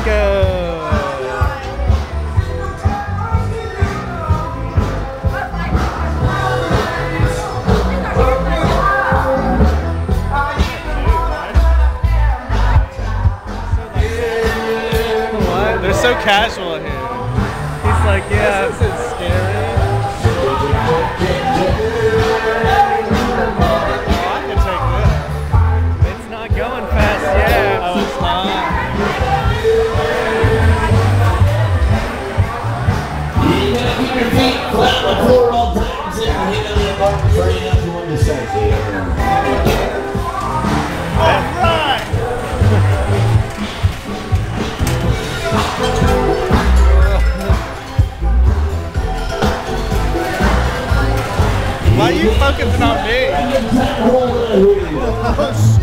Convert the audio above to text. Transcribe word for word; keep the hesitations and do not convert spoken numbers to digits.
go. What? They're so casual here. He's like, yeah, this is scary. Going fast, yeah. Oh, it's not. You gotta keep your feet flat on the floor at all times and hit on the apartment for any other one to say. All right. Why are you focusing on me? Oh shit!